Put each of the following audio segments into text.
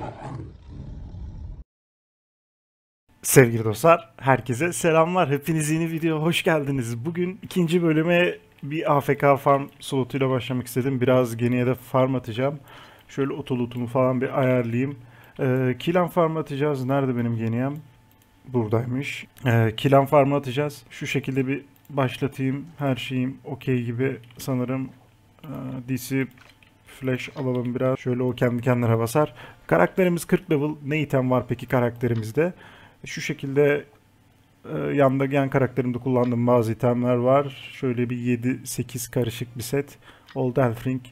Sevgili dostlar, herkese selamlar. Hepiniz yeni videoya hoş geldiniz. Bugün ikinci bölüme bir AFK farm slotuyla başlamak istedim. Biraz geniye de farm atacağım. Şöyle otolutumu falan bir ayarlayayım. Kilan farm atacağız. Nerede benim geniyem? Buradaymış. Kilan farm atacağız. Şu şekilde bir başlatayım. Her şeyim okey gibi sanırım. DC Flash alalım biraz. Şöyle o kendi kendine basar. Karakterimiz 40 level. Ne item var peki karakterimizde? Şu şekilde yan karakterimde kullandığım bazı itemler var. Şöyle bir 7-8 karışık bir set. Old Elf Ring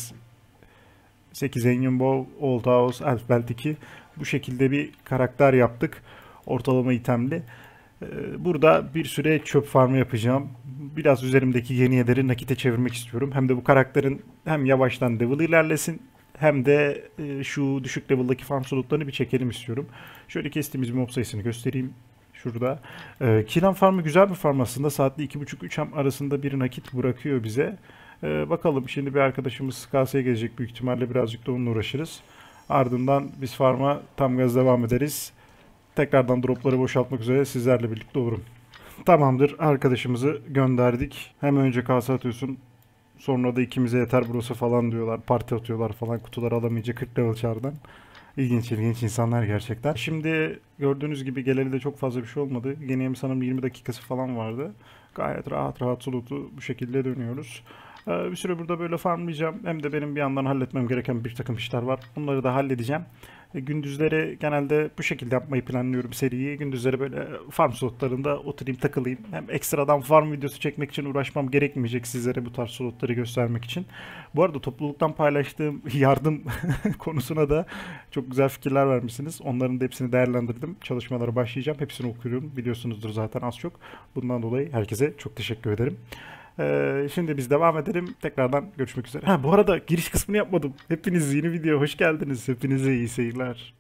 8 Onion Bow, Old House, Elf Belt 2. Bu şekilde bir karakter yaptık. Ortalama itemli. Burada bir süre çöp farmı yapacağım. Biraz üzerimdeki yeni yenileri nakite çevirmek istiyorum. Hem de bu karakterin hem yavaştan level ilerlesin hem de şu düşük level'daki farm slotlarını bir çekelim istiyorum. Şöyle kestiğimiz bir mob sayısını göstereyim. Şurada. Kilan farmı güzel bir farm aslında. Saatte 2,5-3 am arasında bir nakit bırakıyor bize. Bakalım şimdi bir arkadaşımız KS'ye gelecek büyük ihtimalle birazcık da onunla uğraşırız. Ardından biz farma tam gaz devam ederiz. Tekrardan dropları boşaltmak üzere sizlerle birlikte olurum. Tamamdır, arkadaşımızı gönderdik. Hem önce kase atıyorsun. Sonra da ikimize yeter burası falan diyorlar. Parti atıyorlar falan. Kutuları alamayınca 40 level çardan. İlginç insanlar gerçekten. Şimdi gördüğünüz gibi geleli de çok fazla bir şey olmadı. Gene sanırım 20 dakikası falan vardı. Gayet rahat slotu bu şekilde dönüyoruz. Bir süre burada böyle farmlayacağım. Hem de benim bir yandan halletmem gereken bir takım işler var. Bunları da halledeceğim. Gündüzleri genelde bu şekilde yapmayı planlıyorum seriyi. Gündüzleri böyle farm slotlarında oturayım takılayım. Hem ekstradan farm videosu çekmek için uğraşmam gerekmeyecek sizlere bu tarz slotları göstermek için. Bu arada topluluktan paylaştığım yardım konusuna da çok güzel fikirler vermişsiniz. Onların da hepsini değerlendirdim. Çalışmalara başlayacağım. Hepsini okuyorum. Biliyorsunuzdur zaten az çok. Bundan dolayı herkese çok teşekkür ederim. Şimdi biz devam edelim. Tekrardan görüşmek üzere. Ha, bu arada giriş kısmını yapmadım. Hepiniz yeni video hoş geldiniz. Hepinize iyi seyirler.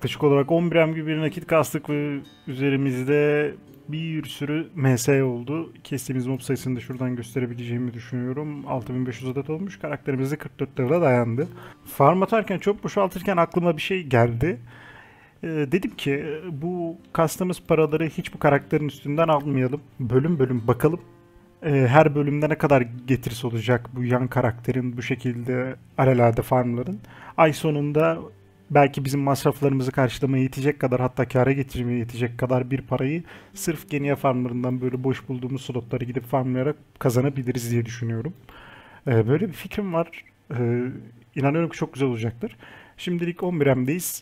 Yaklaşık olarak 11M gibi bir nakit kastık ve üzerimizde bir sürü MS oldu. Kestiğimiz mob sayısını da şuradan gösterebileceğimi düşünüyorum. 6500 adet olmuş. Karakterimiz de 44 level'a dayandı. Farm atarken, çok boşaltırken aklıma bir şey geldi. Dedim ki bu kastığımız paraları hiç bu karakterin üstünden almayalım. Bölüm bölüm bakalım. Her bölümde ne kadar getirisi olacak bu yan karakterin bu şekilde alelade farmların. Ay sonunda belki bizim masraflarımızı karşılamaya yetecek kadar, hatta kâra getirmeye yetecek kadar bir parayı sırf Genia farmlarından böyle boş bulduğumuz slotları gidip farmlayarak kazanabiliriz diye düşünüyorum. Böyle bir fikrim var. İnanıyorum ki çok güzel olacaktır. Şimdilik 11M'deyiz.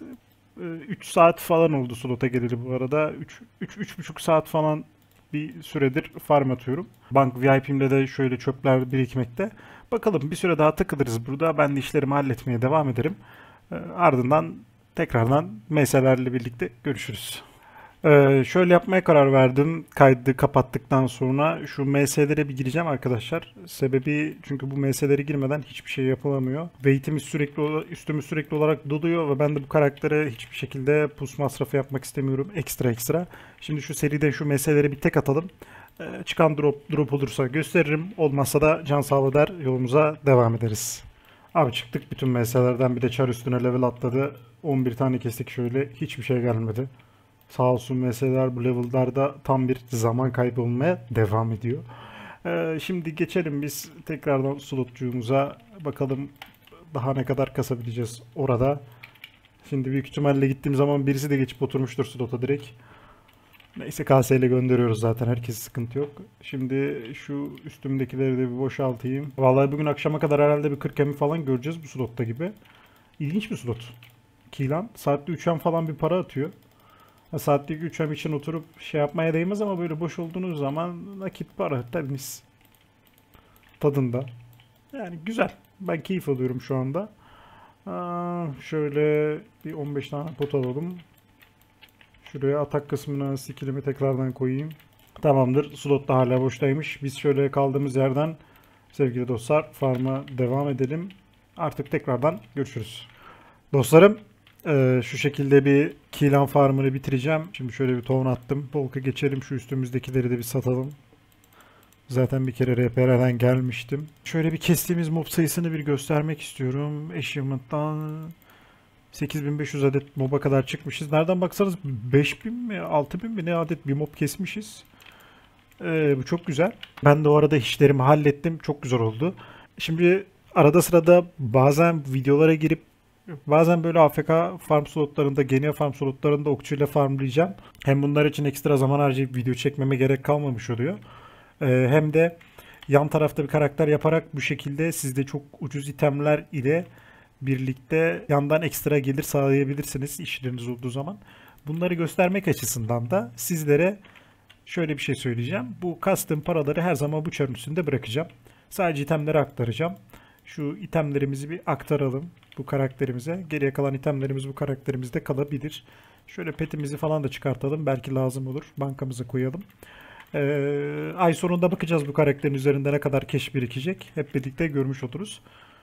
3 saat falan oldu slota geleli bu arada. 3,5 saat falan bir süredir farm atıyorum. Bank VIP'imde de şöyle çöpler birikmekte. Bakalım bir süre daha takılırız burada. Ben de işlerimi halletmeye devam ederim. Ardından tekrardan meselelerle birlikte görüşürüz. Şöyle yapmaya karar verdim. Kaydı kapattıktan sonra şu MS'lere bir gireceğim arkadaşlar. Sebebi, çünkü bu MS'lere girmeden hiçbir şey yapılamıyor. Weight'imiz üstümüz sürekli olarak doluyor ve ben de bu karaktere hiçbir şekilde pus masrafı yapmak istemiyorum ekstra. Şimdi şu seride şu MS'lere bir tek atalım. Çıkan drop olursa gösteririm. Olmazsa da can sağlığı der, yolumuza devam ederiz. Abi çıktık bütün MS'lerden, bir de çar üstüne level atladı. 11 tane kestik şöyle, hiçbir şey gelmedi. Sağ olsun meseleler bu level'larda tam bir zaman kaybı olmaya devam ediyor. Şimdi geçelim biz tekrardan slotçuğumuza, bakalım daha ne kadar kasabileceğiz orada. Şimdi büyük ihtimalle gittiğim zaman birisi de geçip oturmuştur slota direkt. Neyse, KS ile gönderiyoruz zaten, herkes sıkıntı yok. Şimdi şu üstümdekileri de bir boşaltayım. Vallahi bugün akşama kadar herhalde bir 40 emi falan göreceğiz bu slotta gibi. İlginç bir slot. Kilan saatte 3M falan bir para atıyor. Saatlik 3M için oturup şey yapmaya değmez ama böyle boş olduğunuz zaman nakit para temiz tadında. Yani güzel. Ben keyif alıyorum şu anda. Şöyle bir 15 tane pot alalım. Şuraya atak kısmına skillimi tekrardan koyayım. Tamamdır. Slot da hala boştaymış. Biz şöyle kaldığımız yerden sevgili dostlar farm'a devam edelim. Artık tekrardan görüşürüz. Dostlarım, şu şekilde bir Kilan farmını bitireceğim. Şimdi şöyle bir ton attım. Polka geçelim. Şu üstümüzdekileri de bir satalım. Zaten bir kere RPR'den gelmiştim. Şöyle bir kestiğimiz mob sayısını bir göstermek istiyorum. Achievement'tan 8500 adet mob'a kadar çıkmışız. Nereden baksanız 5000 mi 6000 mi ne adet bir mob kesmişiz. Bu çok güzel. Ben de o arada işlerimi hallettim. Çok güzel oldu. Şimdi arada sırada bazen videolara girip bazen böyle AFK farm slotlarında, Genia farm slotlarında okçuyla farmlayacağım. Hem bunlar için ekstra zaman harcayıp video çekmeme gerek kalmamış oluyor. Hem de yan tarafta bir karakter yaparak bu şekilde siz de çok ucuz itemler ile birlikte yandan ekstra gelir sağlayabilirsiniz işleriniz olduğu zaman. Bunları göstermek açısından da sizlere şöyle bir şey söyleyeceğim. Bu kastığım paraları her zaman bu çarın üstünde bırakacağım. Sadece itemleri aktaracağım. Şu itemlerimizi bir aktaralım bu karakterimize. Geriye kalan itemlerimiz bu karakterimizde kalabilir. Şöyle petimizi falan da çıkartalım. Belki lazım olur. Bankamıza koyalım. Ay sonunda bakacağız bu karakterin üzerinde ne kadar cash birikecek. Hep birlikte görmüş oluruz.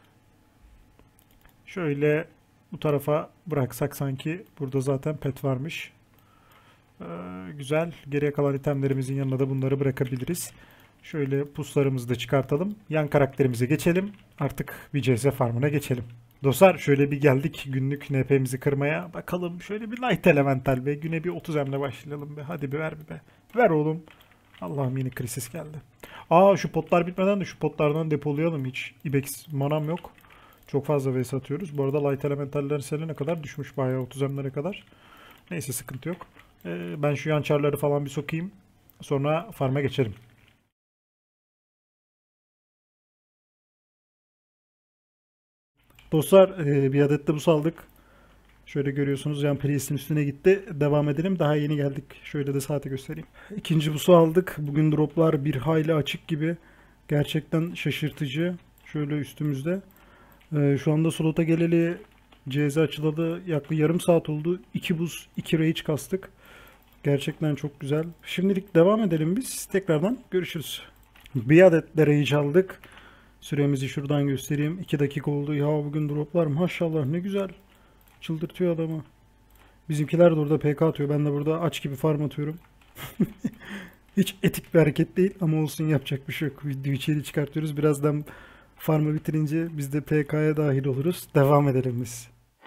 Şöyle bu tarafa bıraksak sanki. Burada zaten pet varmış. Güzel. Geriye kalan itemlerimizin yanına da bunları bırakabiliriz. Şöyle puslarımızı da çıkartalım. Yan karakterimize geçelim. Artık bir CS farmına geçelim. Dostlar şöyle bir geldik günlük NP'mizi kırmaya. Bakalım şöyle bir light elemental be. Güne bir 30 emle başlayalım be. Hadi bir ver bir be. Ver oğlum. Allah'ım, yeni krisis geldi. Şu potlar bitmeden de şu potlardan depolayalım. Hiç ibex manam yok. Çok fazla vs atıyoruz. Bu arada light elementallerin seline kadar düşmüş bayağı 30 emlere kadar. Neyse, sıkıntı yok. Ben şu yan çarları falan bir sokayım. Sonra farm'a geçelim. Dostlar bir adet de buz aldık. Şöyle görüyorsunuz yan priest'in üstüne gitti. Devam edelim. Daha yeni geldik. Şöyle de saati göstereyim. İkinci busu aldık. Bugün droplar bir hayli açık gibi. Gerçekten şaşırtıcı. Şöyle üstümüzde. Şu anda slota geleli CZ açılalı yaklaşık yarım saat oldu. 2 buz 2 rage kastık. Gerçekten çok güzel. Şimdilik devam edelim biz. Tekrardan görüşürüz. Bir adet de rage aldık. Süremizi şuradan göstereyim. 2 dakika oldu. Ya bugün droplar maşallah ne güzel. Çıldırtıyor adamı. Bizimkiler de orada PK atıyor. Ben de burada aç gibi farm atıyorum. Hiç etik bir hareket değil ama olsun, yapacak bir şey yok. Video içeri çıkartıyoruz. Birazdan farmı bitirince biz de PK'ya dahil oluruz. Devam edelim biz.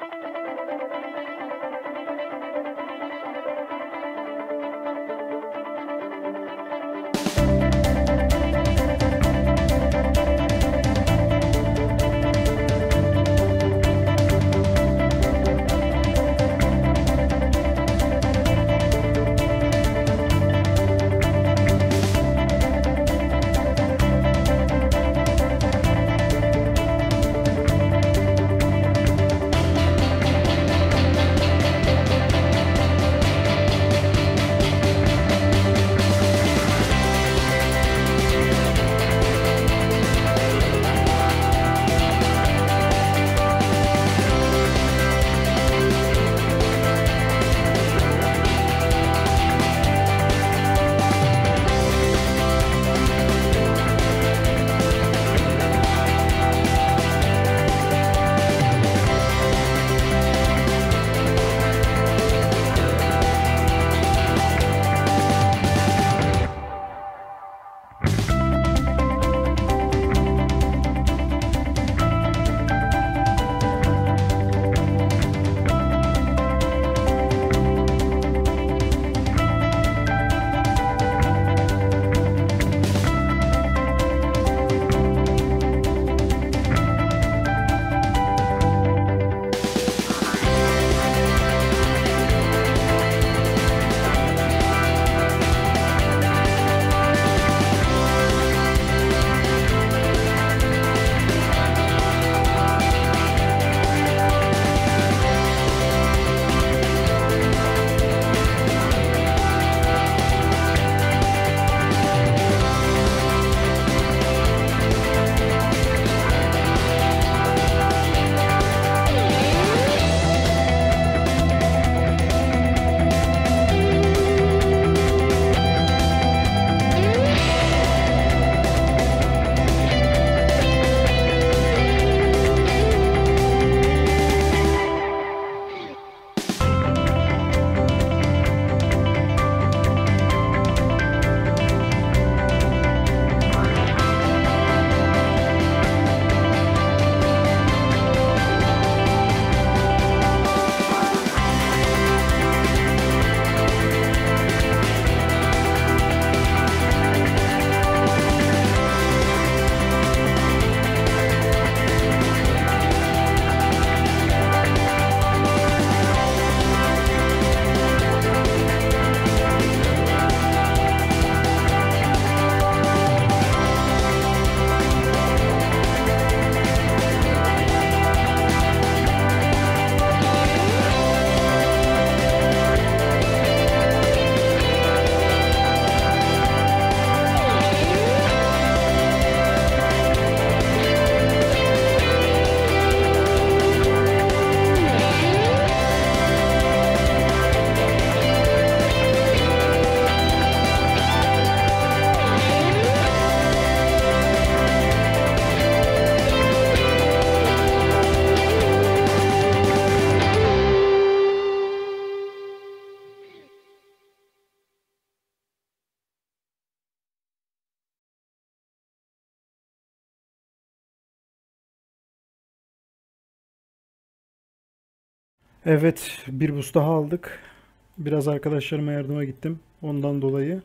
Evet, bir boost daha aldık. Biraz arkadaşlarıma yardıma gittim. Ondan dolayı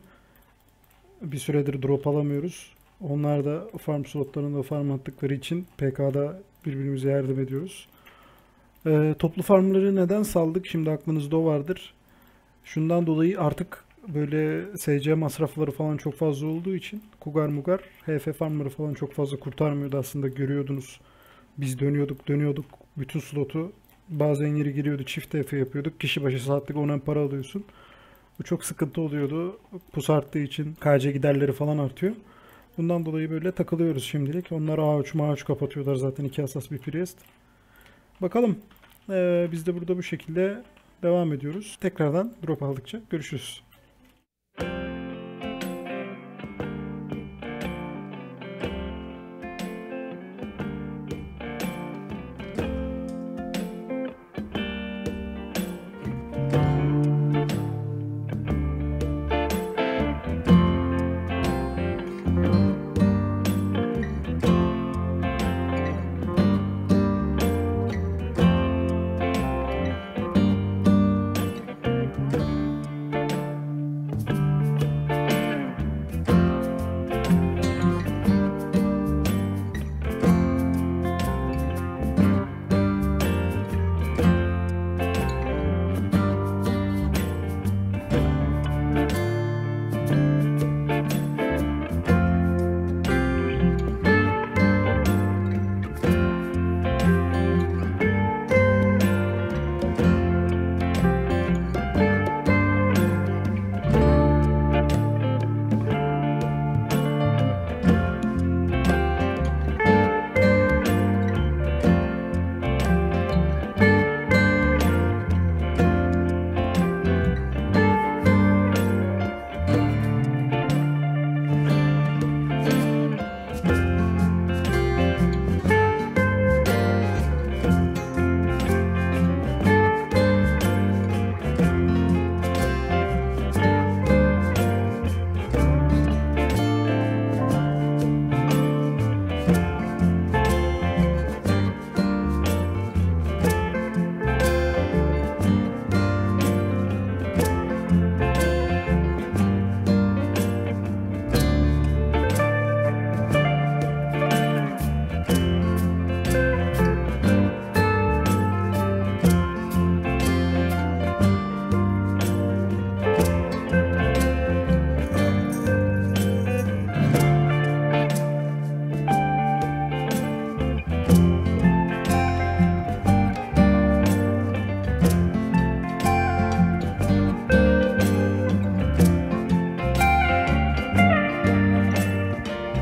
bir süredir drop alamıyoruz. Onlar da farm slotlarında farm attıkları için PK'da birbirimize yardım ediyoruz. Toplu farmları neden saldık? Şimdi aklınızda o vardır. Şundan dolayı artık böyle SC masrafları falan çok fazla olduğu için Kugar Mugar HF farmları falan çok fazla kurtarmıyordu aslında, görüyordunuz. Biz dönüyorduk bütün slotu, bazen yeri giriyordu, çift TF yapıyorduk. Kişi başı saatlik 10 para alıyorsun. Bu çok sıkıntı oluyordu. Pus arttığı için KC giderleri falan artıyor. Bundan dolayı böyle takılıyoruz şimdilik. Onlar A3 Ma3 kapatıyorlar zaten, 2 asas bir priest. Bakalım. Biz de burada bu şekilde devam ediyoruz. Tekrardan drop aldıkça görüşürüz.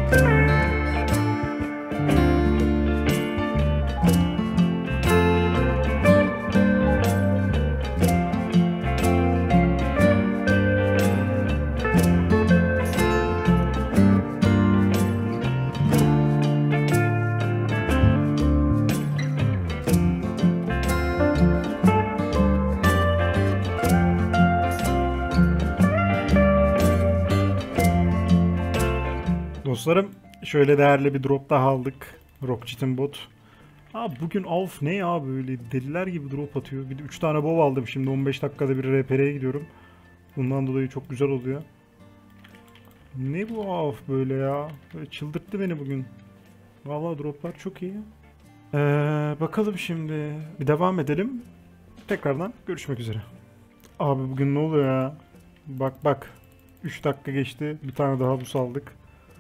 Dostlarım şöyle değerli bir drop daha aldık. Rockchit'in bot. Abi bugün Avf ne ya, böyle deliler gibi drop atıyor. Bir de 3 tane bow aldım şimdi, 15 dakikada bir RPR'ye gidiyorum. Bundan dolayı çok güzel oluyor. Ne bu Avf böyle ya? Böyle çıldırttı beni bugün. Vallahi droplar çok iyi. Bakalım şimdi. Bir devam edelim. Tekrardan görüşmek üzere. Abi bugün ne oluyor ya? Bak bak. 3 dakika geçti. Bir tane daha bus aldık.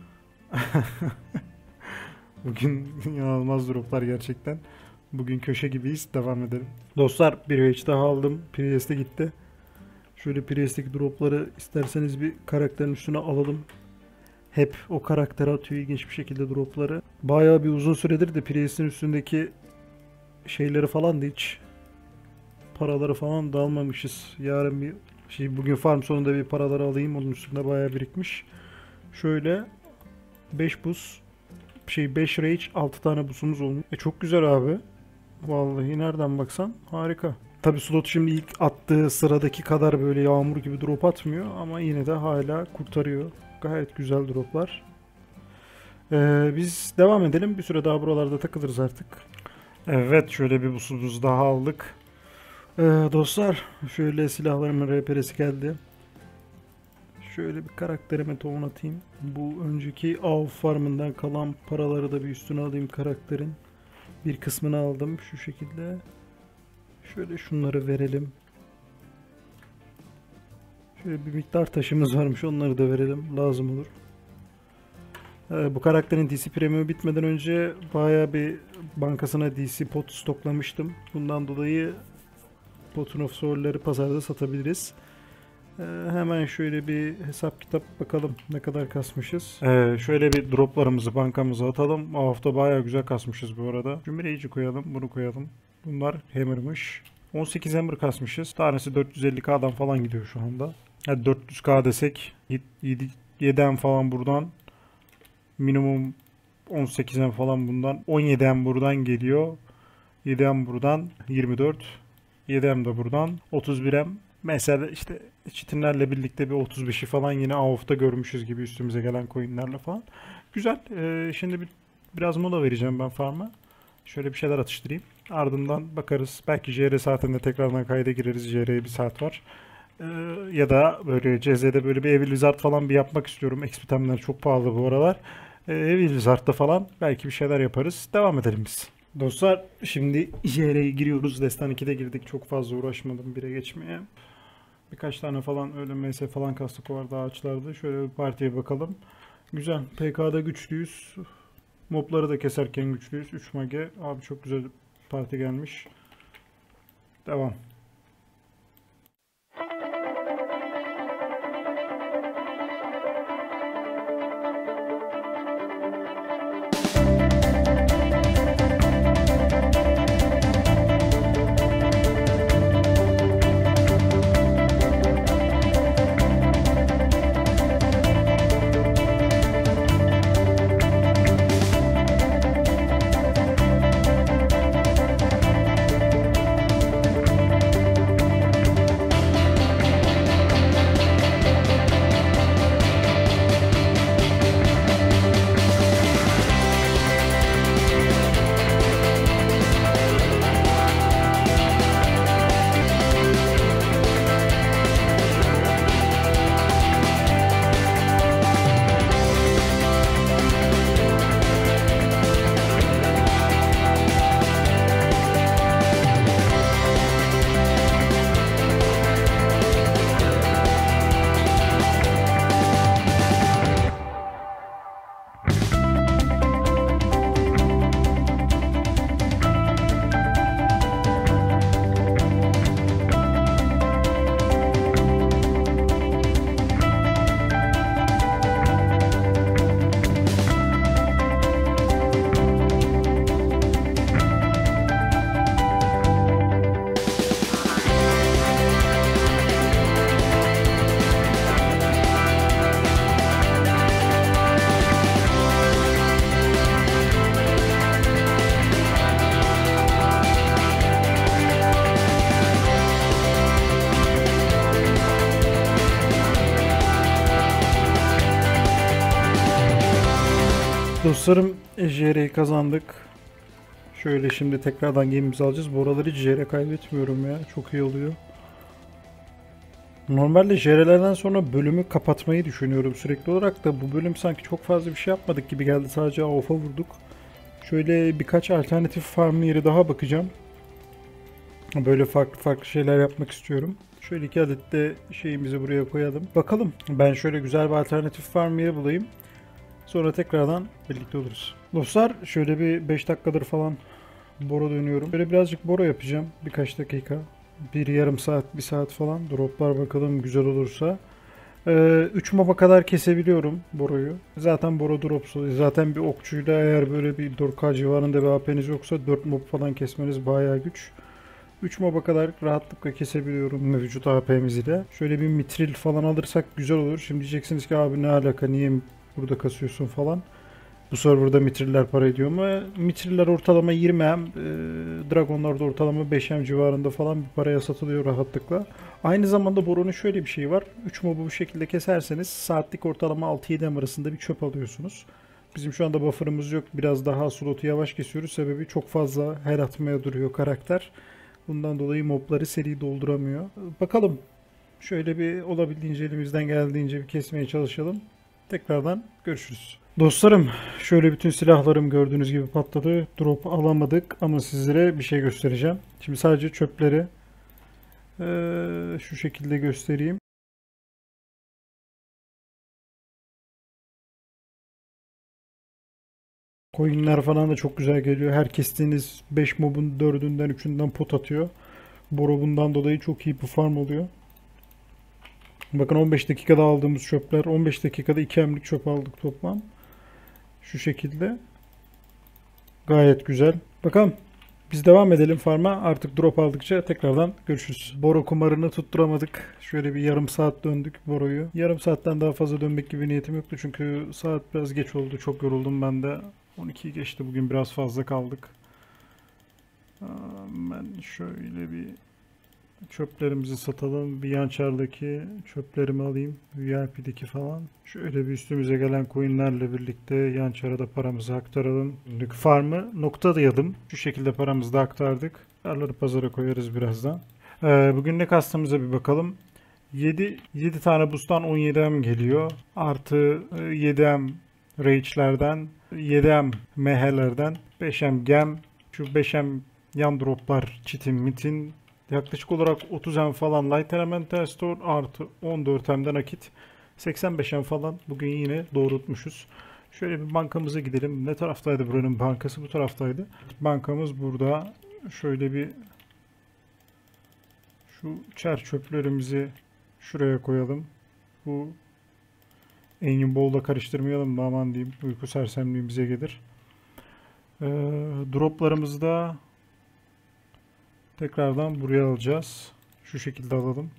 Bugün inanılmaz droplar gerçekten. Bugün köşe gibiyiz. Devam edelim. Dostlar bir hatch daha aldım. Priest'e gitti. Şöyle Priest'teki dropları isterseniz bir karakterin üstüne alalım. Hep o karakter atıyor ilginç bir şekilde dropları. Bayağı bir uzun süredir de Priest'in üstündeki şeyleri falan da hiç paraları falan da almamışız. Yarın bir bugün farm sonunda bir paraları alayım. Onun üstünde bayağı birikmiş. Şöyle 5 buz 5 rage 6 tane buzumuz olmuş. Çok güzel abi. Vallahi nereden baksan harika. Tabi slot şimdi ilk attığı sıradaki kadar böyle yağmur gibi drop atmıyor ama yine de hala kurtarıyor. Gayet güzel droplar. Biz devam edelim. Bir süre daha buralarda takılırız artık. Evet, şöyle bir buzumuz daha aldık. Dostlar şöyle silahlarımın RPR'si geldi. Şöyle bir karakterime tohum atayım. Bu önceki av farmından kalan paraları da bir üstüne alayım karakterin. Bir kısmını aldım şu şekilde. Şöyle şunları verelim. Şöyle bir miktar taşımız varmış, onları da verelim. Lazım olur. Bu karakterin DC Premium bitmeden önce bayağı bir bankasına DC pot stoklamıştım. Bundan dolayı Potun of Soul'ları pazarda satabiliriz. Hemen şöyle bir hesap kitap bakalım ne kadar kasmışız. Şöyle bir droplarımızı bankamıza atalım. Bu hafta bayağı güzel kasmışız bu arada. Cumhuriyeci koyalım, bunu koyalım. Bunlar hammer'mış. 18 hammer kasmışız. Tanesi 450k'dan falan gidiyor şu anda. Hadi 400k desek 7'den falan buradan. Minimum 18'den falan bundan. 17'den buradan geliyor. 7'den buradan 24. 7'den de buradan 31'em. Mesela işte çitinlerle birlikte bir 35'i falan yine AOF'ta görmüşüz gibi üstümüze gelen coinlerle falan. Güzel. Şimdi biraz mola vereceğim ben farm'a. Şöyle bir şeyler atıştırayım. Ardından bakarız. Belki JR saatinde tekrardan kayda gireriz. JR'ye bir saat var. Ya da böyle CZ'de böyle bir Evil Wizard falan bir yapmak istiyorum. XP çok pahalı bu aralar. Evil Wizard'da falan belki bir şeyler yaparız. Devam edelim biz. Dostlar şimdi JR'ye giriyoruz. Destan 2'de girdik. Çok fazla uğraşmadım 1'e geçmeye. Birkaç tane falan öyle MS falan kastık vardı ağaçlarda. Şöyle bir partiye bakalım. Güzel. PK'da güçlüyüz. Mobları da keserken güçlüyüz. 3 mage. Abi çok güzel parti gelmiş. Devam. Dostlarım, JR'yi kazandık. Şöyle şimdi tekrardan gemimizi alacağız. Bu aralar hiç JR kaybetmiyorum ya. Çok iyi oluyor. Normalde JR'lerden sonra bölümü kapatmayı düşünüyorum sürekli olarak da bu bölüm sanki çok fazla bir şey yapmadık gibi geldi. Sadece AWP'a vurduk. Şöyle birkaç alternatif farm yeri daha bakacağım. Böyle farklı farklı şeyler yapmak istiyorum. Şöyle 2 adet de şeyimizi buraya koyalım. Bakalım. Ben şöyle güzel bir alternatif farm yeri bulayım. Sonra tekrardan birlikte oluruz. Dostlar şöyle bir 5 dakikadır falan Bora dönüyorum. Böyle birazcık Bora yapacağım. Birkaç dakika. Bir yarım saat, bir saat falan. Droplar bakalım güzel olursa. 3 moba kadar kesebiliyorum Bora'yı. Zaten Bora drops oluyor. Zaten bir okçuyla eğer böyle bir 4K civarında bir AP'niz yoksa 4 mob falan kesmeniz bayağı güç. 3 moba kadar rahatlıkla kesebiliyorum mevcut AP'miz ile. Şöyle bir mitril falan alırsak güzel olur. Şimdi diyeceksiniz ki abi ne alaka, niye burada kasıyorsun falan. Bu serverda mitriller para ediyor ama mitriller ortalama 20M, Dragonlar da ortalama 5M civarında falan bir paraya satılıyor rahatlıkla. Aynı zamanda Boron'un şöyle bir şeyi var. 3 mobu bu şekilde keserseniz saatlik ortalama 6-7M arasında bir çöp alıyorsunuz. Bizim şu anda buffer'ımız yok. Biraz daha slotu yavaş kesiyoruz. Sebebi çok fazla her atmaya duruyor karakter. Bundan dolayı mobları seri dolduramıyor. Bakalım. Şöyle bir olabildiğince elimizden geldiğince bir kesmeye çalışalım. Tekrardan görüşürüz. Dostlarım şöyle bütün silahlarım gördüğünüz gibi patladı. Drop alamadık ama sizlere bir şey göstereceğim. Şimdi sadece çöpleri şu şekilde göstereyim. Coinler falan da çok güzel geliyor. Her kestiğiniz 5 mobun 4'ünden 3'ünden pot atıyor. Boro bundan dolayı çok iyi bir farm oluyor. Bakın 15 dakikada aldığımız çöpler. 15 dakikada 2 emlik çöp aldık toplam. Şu şekilde. Gayet güzel. Bakalım. Biz devam edelim farm'a. Artık drop aldıkça tekrardan görüşürüz. Boro kumarını tutturamadık. Şöyle bir yarım saat döndük Boro'yu. Yarım saatten daha fazla dönmek gibi niyetim yoktu. Çünkü saat biraz geç oldu. Çok yoruldum ben de. 12'yi geçti. Bugün biraz fazla kaldık. Ben şöyle bir çöplerimizi satalım. Bir yan çardaki çöplerimi alayım. VIP'deki falan. Şöyle bir üstümüze gelen coinlerle birlikte yan çara da paramızı aktaralım. Günlük farmı noktalayadım. Şu şekilde paramızı da aktardık. Karları pazara koyarız birazdan. Bugün ne kastığımıza bir bakalım. 7 tane boost'tan 17M geliyor. Artı 7M rage'lerden, 7M mehelerden, 5M gem, şu 5M yan droplar, çitin mitin, yaklaşık olarak 30M falan Light Elemental Store artı 14M'den nakit. 85M falan bugün yine doğrultmuşuz. Şöyle bir bankamıza gidelim. Ne taraftaydı buranın bankası? Bu taraftaydı. Bankamız burada. Şöyle bir şu çer çöplerimizi şuraya koyalım. Bu engin bowl'la karıştırmayalım da aman diyeyim. Uyku sersemliği bize gelir. Droplarımızı da tekrardan buraya alacağız. Şu şekilde alalım.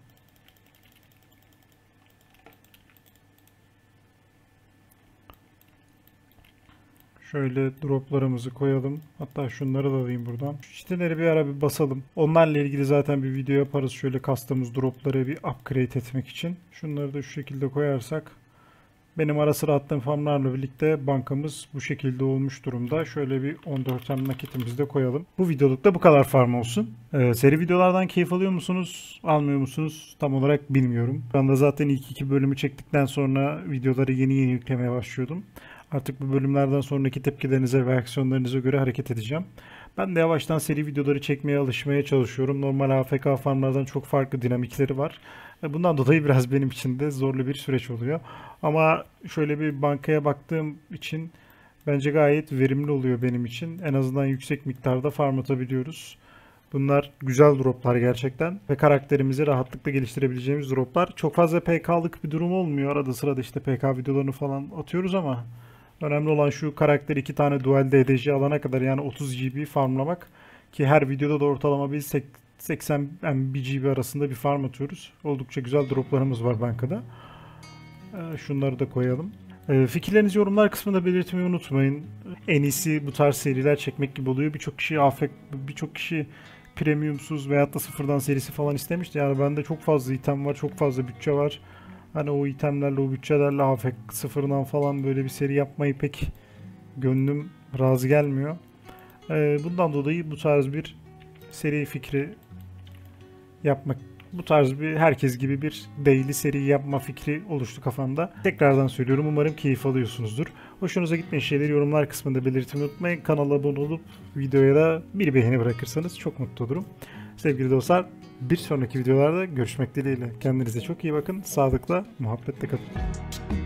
Şöyle droplarımızı koyalım. Hatta şunları da alayım buradan. Şu çiteleri bir ara bir basalım. Onlarla ilgili zaten bir video yaparız. Şöyle kastığımız dropları bir upgrade etmek için. Şunları da şu şekilde koyarsak. Benim ara sıra attığım farmlarla birlikte bankamız bu şekilde olmuş durumda. Şöyle bir 14M nakitimizi de koyalım. Bu videoluk da bu kadar farm olsun. Seri videolardan keyif alıyor musunuz? Almıyor musunuz? Tam olarak bilmiyorum. Ben de zaten ilk 2 bölümü çektikten sonra videoları yeni yüklemeye başlıyordum. Artık bu bölümlerden sonraki tepkilerinize ve reaksiyonlarınıza göre hareket edeceğim. Ben de yavaştan seri videoları çekmeye alışmaya çalışıyorum. Normal AFK farmlardan çok farklı dinamikleri var. Bundan dolayı biraz benim için de zorlu bir süreç oluyor. Ama şöyle bir bankaya baktığım için bence gayet verimli oluyor benim için. En azından yüksek miktarda farm atabiliyoruz. Bunlar güzel droplar gerçekten ve karakterimizi rahatlıkla geliştirebileceğimiz droplar. Çok fazla PK'lık bir durum olmuyor. Arada sırada işte PK videolarını falan atıyoruz ama önemli olan şu karakter 2 tane dual DDC alana kadar, yani 30 GB farmlamak, ki her videoda da ortalama bir 80 MB GB arasında bir farm atıyoruz. Oldukça güzel droplarımız var bankada. Şunları da koyalım. Fikirlerinizi yorumlar kısmında belirtmeyi unutmayın. En iyisi bu tarz seriler çekmek gibi oluyor. Birçok kişi premiumsuz veyahut da sıfırdan serisi falan istemişti. Yani bende çok fazla item var, çok fazla bütçe var. Hani o itemlerle, o bütçelerle AFK sıfırdan falan böyle bir seri yapmayı pek gönlüm razı gelmiyor. Bundan dolayı bu tarz bir seri fikri yapmak, bu tarz bir herkes gibi bir daily seri yapma fikri oluştu kafamda. Tekrardan söylüyorum, umarım keyif alıyorsunuzdur. Hoşunuza gitmeyen şeyleri yorumlar kısmında belirtmeyi unutmayın. Kanala abone olup videoya da bir beğeni bırakırsanız çok mutlu olurum. Sevgili dostlar, bir sonraki videolarda görüşmek dileğiyle. Kendinize çok iyi bakın. Sağlıkla, muhabbetle kalın.